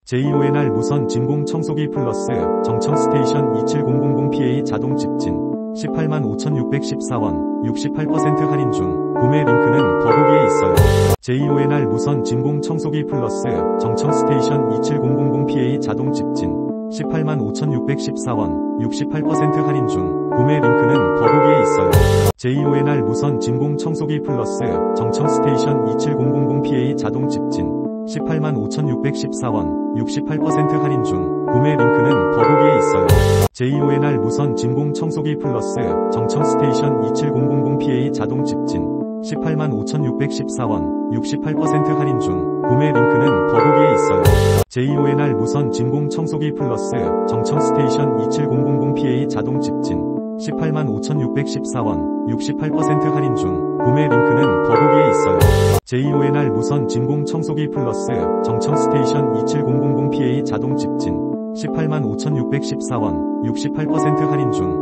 JONR 무선 진공 청소기 플러스 정청 스테이션 27000PA 자동 직진 185,614원 68% 할인 중. 구매 링크는 더보기에 있어요. JONR 무선 진공 청소기 플러스 정청 스테이션 27000PA 자동 직진 185,614원 68% 할인 중. 구매 링크는 더보기에 있어요. JONR 무선 진공 청소기 플러스 정청 스테이션 27000PA 자동 직진 185,614원 68% 할인 중. 구매 링크는 더보기에 있어요. JONR 무선 진공 청소기 플러스 정청 스테이션 27000PA 자동 직진 185,614원 68% 할인 중. 구매 링크는 더보기에 있어요. JONR 무선 진공 청소기 플러스 정청 스테이션 27000PA 자동 직진 185,614원 68% 할인 중. 구매 링크는 더보기에 있어요. JONR 무선 진공 청소기 플러스 정청 스테이션 27000PA 자동 직진 185,614원 68% 할인 중.